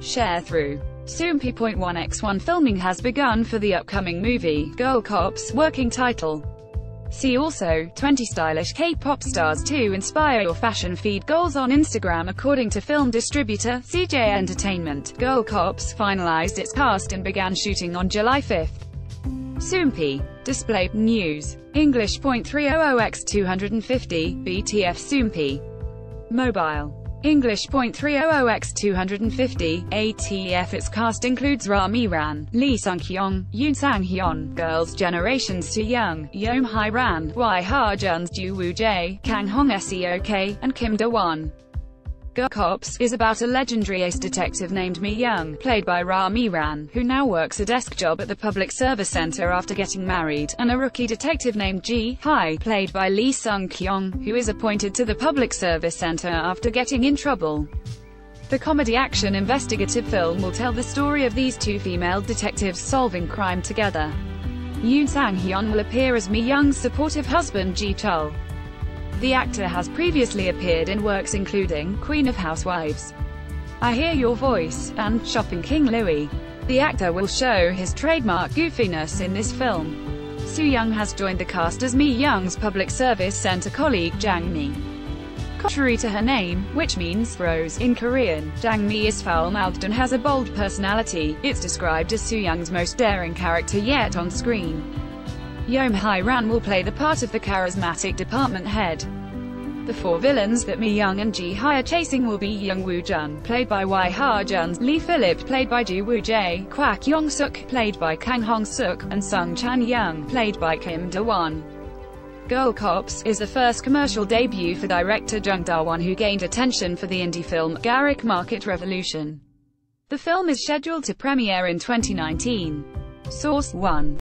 share through Soompi.1x1 filming has begun for the upcoming movie, Girl Cops, working title. See also, 20 stylish K-pop stars to inspire your fashion feed goals on Instagram. According to film distributor, CJ Entertainment, Girl Cops finalized its cast and began shooting on July 5. Soompi. Display. News. English.300x250, BTF Soompi. Mobile. English.300x250, ATF. Its cast includes Rami Ran, Lee Sung-kyung, Yoon Sang-hyun, Girls' Generation Soo-young, Yeom Hye-ran, Wai Ha-jun's Ju Woo-jae, Kang Hong-seok, and Kim Do-won. Girl Cops is about a legendary ace detective named Mi Young, played by Rami Ran, who now works a desk job at the Public Service Center after getting married, and a rookie detective named Ji Hye, played by Lee Sung-kyung, who is appointed to the Public Service Center after getting in trouble. The comedy-action investigative film will tell the story of these two female detectives solving crime together. Yoon Sang-hyun will appear as Mi Young's supportive husband Ji Chul. The actor has previously appeared in works including Queen of Housewives, I Hear Your Voice, and Shopping King Louie. The actor will show his trademark goofiness in this film. Soo-young has joined the cast as Mi Young's Public Service Center colleague Jang Mi. Contrary to her name, which means rose in Korean, Jang Mi is foul-mouthed and has a bold personality. It's described as Soo-young's most daring character yet on screen. Yeom Hye-ran will play the part of the charismatic department head. The four villains that Mi Young and Ji Hye are chasing will be Young Woo-jun, played by Wai Ha-jun, Lee Phillip, played by Ju Woo-jae, Kwak Yong-suk, played by Kang Hong-suk, and Sung Chan-young, played by Kim Do-won. Girl Cops is the first commercial debut for director Jung Da-won, who gained attention for the indie film Garrick Market Revolution. The film is scheduled to premiere in 2019. Source 1.